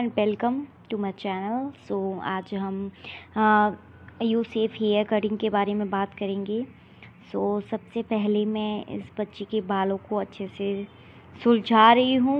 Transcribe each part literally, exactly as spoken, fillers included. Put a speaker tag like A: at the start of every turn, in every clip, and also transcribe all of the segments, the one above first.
A: And welcome to my channel. So आज हम you safe hair cutting के बारे में बात करेंगे। सो so, सबसे पहले मैं इस बच्ची के बालों को अच्छे से सुलझा रही हूँ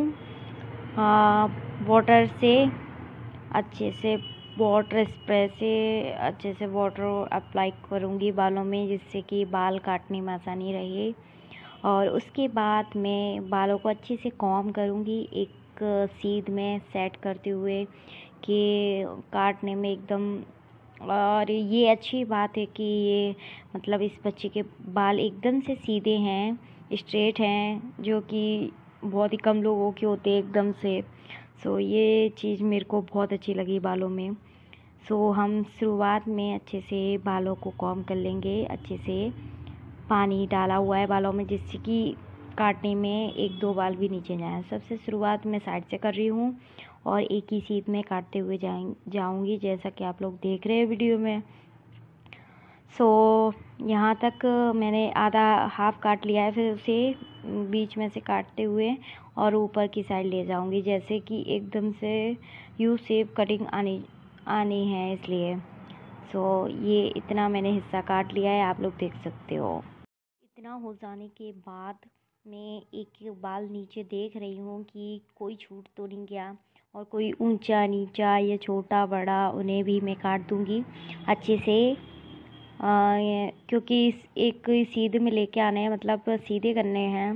A: वाटर से। अच्छे से वाटर स्प्रे से अच्छे से वाटर अप्लाई करूँगी बालों में, जिससे कि बाल काटने में आसानी रहे। और उसके बाद मैं बालों को अच्छे से कॉम्ब करूँगी, एक सीध में सेट करते हुए कि काटने में एकदम। और ये अच्छी बात है कि ये मतलब इस बच्चे के बाल एकदम से सीधे हैं, स्ट्रेट हैं, जो कि बहुत ही कम लोगों के होते हैं एकदम से। सो ये चीज़ मेरे को बहुत अच्छी लगी बालों में। सो हम शुरुआत में अच्छे से बालों को कॉम्ब कर लेंगे। अच्छे से पानी डाला हुआ है बालों में, जिससे कि काटने में एक दो बाल भी नीचे जाएं। सबसे शुरुआत मैं साइड से कर रही हूँ और एक ही सीध में काटते हुए जाएं जाऊँगी, जैसा कि आप लोग देख रहे हैं वीडियो में। सो यहाँ तक मैंने आधा हाफ काट लिया है, फिर उसे बीच में से काटते हुए और ऊपर की साइड ले जाऊँगी, जैसे कि एकदम से यू शेप कटिंग आनी आनी है इसलिए। सो ये इतना मैंने हिस्सा काट लिया है, आप लोग देख सकते हो। इतना हो जाने के बाद मैं एक एक बाल नीचे देख रही हूँ कि कोई छूट तो नहीं गया, और कोई ऊंचा नीचा या छोटा बड़ा उन्हें भी मैं काट दूँगी अच्छे से। आ, क्योंकि एक सीधे में लेके आने हैं, मतलब सीधे करने हैं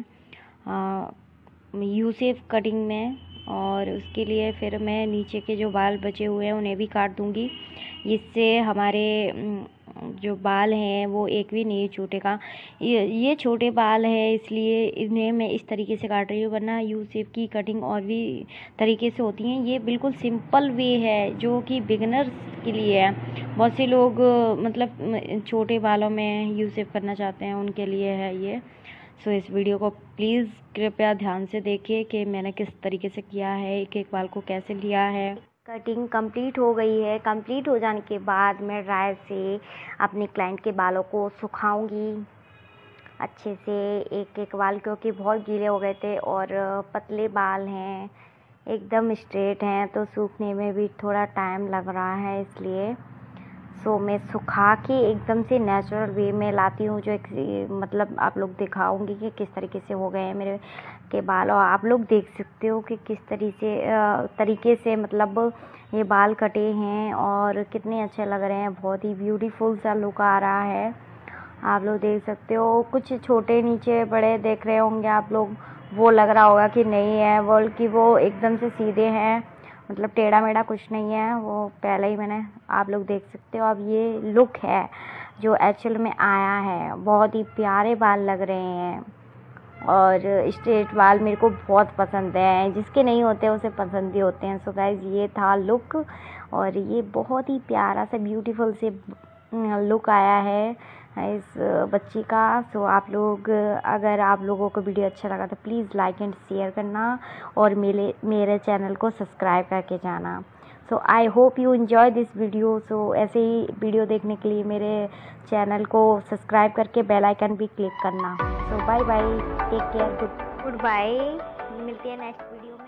A: यू शेप कटिंग में। और उसके लिए फिर मैं नीचे के जो बाल बचे हुए हैं उन्हें भी काट दूँगी, जिससे हमारे जो बाल हैं वो एक भी नहीं छूटेगा। ये ये छोटे बाल हैं, इसलिए इन्हें मैं इस तरीके से काट रही हूँ, वरना यू शेप की कटिंग और भी तरीके से होती हैं। ये बिल्कुल सिंपल वे है जो कि बिगिनर्स के लिए है। बहुत से लोग मतलब छोटे बालों में यू शेप करना चाहते हैं, उनके लिए है ये। सो इस वीडियो को प्लीज़ कृपया ध्यान से देखिए कि मैंने किस तरीके से किया है, एक एक बाल को कैसे लिया है। कटिंग कंप्लीट हो गई है। कंप्लीट हो जाने के बाद मैं ड्रायर से अपने क्लाइंट के बालों को सुखाऊंगी अच्छे से, एक एक बाल, क्योंकि बहुत गीले हो गए थे और पतले बाल हैं, एकदम स्ट्रेट हैं, तो सूखने में भी थोड़ा टाइम लग रहा है, इसलिए सो मैं सुखा के एकदम से नेचुरल वे में लाती हूँ, जो एक मतलब आप लोग दिखाऊंगी कि किस तरीके से हो गए हैं मेरे के बाल। और आप लोग देख सकते हो कि किस तरीके से तरीके से मतलब ये बाल कटे हैं और कितने अच्छे लग रहे हैं। बहुत ही ब्यूटीफुल सा लुक आ रहा है, आप लोग देख सकते हो। कुछ छोटे नीचे बड़े देख रहे होंगे आप लोग, वो लग रहा होगा कि नहीं है, बल्कि वो एकदम से सीधे हैं, मतलब टेढ़ा मेढ़ा कुछ नहीं है, वो पहले ही मैंने आप लोग देख सकते हो। अब ये लुक है जो एक्चुअल में आया है। बहुत ही प्यारे बाल लग रहे हैं और स्ट्रेट बाल मेरे को बहुत पसंद है, जिसके नहीं होते उसे पसंद भी होते हैं। सो गाइस, ये था लुक, और ये बहुत ही प्यारा सा ब्यूटीफुल से लुक आया है इस बच्ची का। सो आप लोग, अगर आप लोगों को वीडियो अच्छा लगा तो प्लीज़ लाइक एंड शेयर करना और मेरे मेरे चैनल को सब्सक्राइब करके जाना। So I hope you enjoy this video. So ऐसे ही वीडियो देखने के लिए मेरे चैनल को सब्सक्राइब करके बेल आइकन भी क्लिक करना। So bye bye, take care, good good bye, मिलते हैं नेक्स्ट वीडियो में।